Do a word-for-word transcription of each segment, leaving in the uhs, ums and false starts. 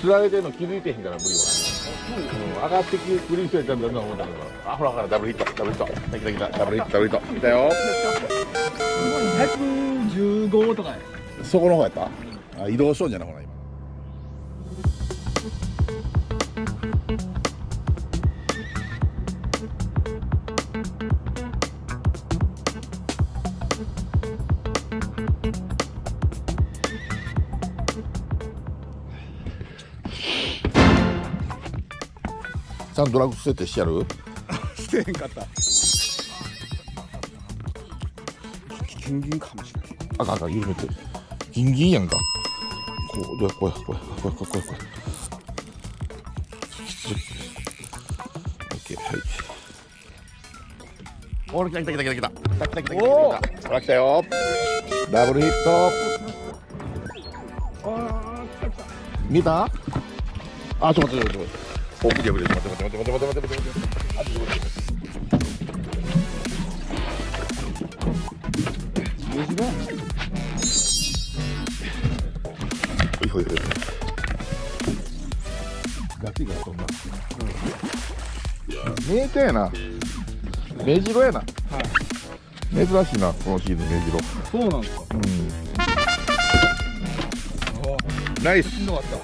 釣られてるの気づいてへんからブリは。上がってくる人やったんだと思ったけど、あ、ほらほらダブルヒット、ダブルヒット、来た来た来た、ダブルヒット、ダブルヒット、来たよ。 ひゃくじゅうごとか。 そこの方やった？あ、移動しようじゃなほら今。ちゃんとドラッグ設定してやる？ してへんかった。ギンギンかもしれない。 あかんあかん、緩めて。ギンギンやんか。こう、どうや、こうや、こうや、こうや、こうや、こうや。オッケー、はい。おー、来た来た来た来た来た。来た来た来た来た来た。ほら来たよ。ダブルヒット。見えた？あ、ちょっと待って、ちょっと待って。お、ブリブリ、待って待って待って待って待って待って待って。あ、ブリブリ。ほいほいほい。ガチがそんな。見えたやな。目白やな。はい。珍しいな、このシーズン目白。 そうなんですか。 うん。ナイス。 しんどかった。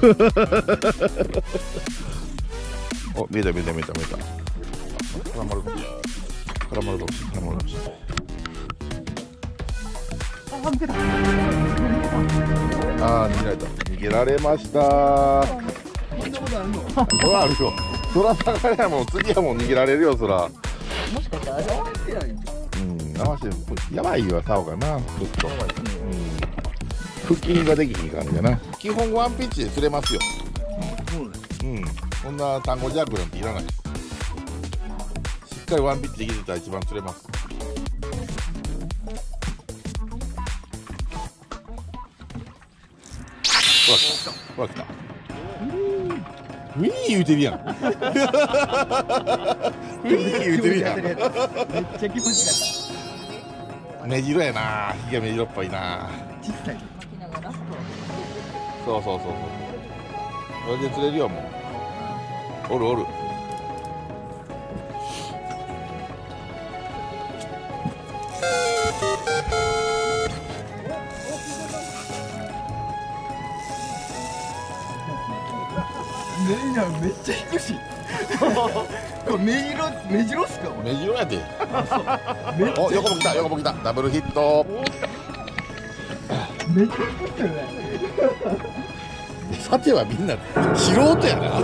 お、見えた見えた見えた見えた。絡まるかも。絡まるかもしれない。絡まるかもしれない。 あ、抜けた。 ああ、逃げられた。逃げられました。 こんなことあるの？ そらあるよ。そら下がりゃもう次はもう逃げられるよ、そら。 もしかしたら合わせてないんじゃん。 うん、合わせてやばいわ、サオがな、ずっと。うん。腹筋ができひん感じやな。基本ワンピッチで釣れますよ。うん。こんな単語弱なんていらない。しっかりワンピッチできてたら一番釣れます。ほら来た。ほら来た。ウィー言うてるやん。ウィー言うてるやん。 めっちゃ気持ちよかっ目白やな。ひげ目白っぽいな。 た。小さい。 そうそうそうそう。これで釣れるよもう。おるおる。 めっちゃ低いし。これ目白目白っすか？ 目白やで。お、横も来た横も来た。ダブルヒット。 めっちゃ低いよね。 さてはみんな素人やな。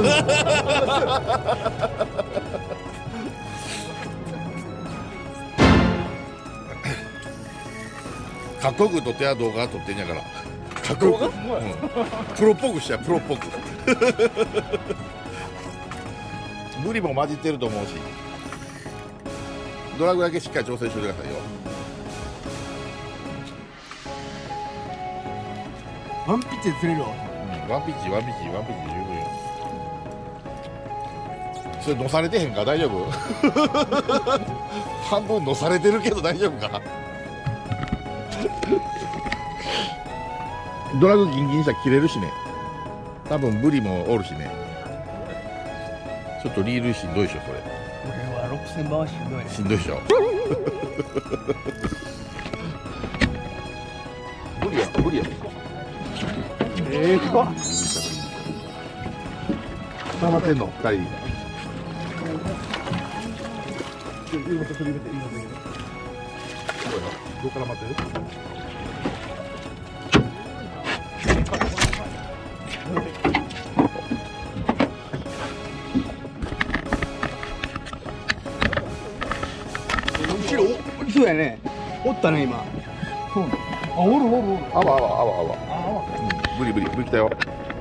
かっこよく撮ってや動画撮ってんやから。かっこよく、うん、プロっぽくしちゃプロっぽく。ブリも混じってると思うし、ドラグだけしっかり調整してくださいよ。 ワンピッチで釣れるわ。 うん、ワンピッチワンピッチワンピッチ十分よ。それ乗されてへんか大丈夫？半分乗されてるけど大丈夫か？ドラグギンギンしたら切れるしね。多分ブリもおるしね。ちょっとリールしんどいでしょそれ。 これはろくせんばはしんどいね。 しんどいでしょ。ブリやブリや。 ええか。 溜まってんの二人。どっから待ってる？ 後ろ、そうやね。おったね今。そう。あ、おるおるおる。 あわあわあわあわ。 あわ。 うん、ブリブリブリ来たよ。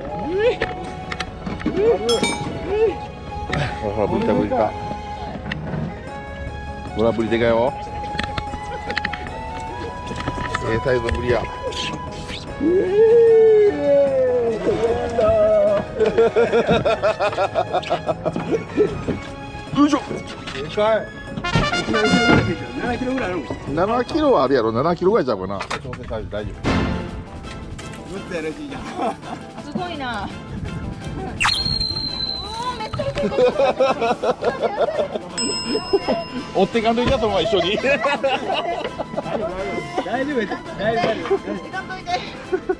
ほらブリ来たブリ来た。ほらブリでかいよ。ええサイズのブリや。よいしょ。 でかい。ななキロぐらいあるの？ ななキロはあるやろ。ななキロぐらいちゃうかな。調整サイズ大丈夫。 むっとやらしいじゃん。 すごいな。 追ってかんといたと思う一緒に。 大丈夫大丈夫大丈夫大丈夫。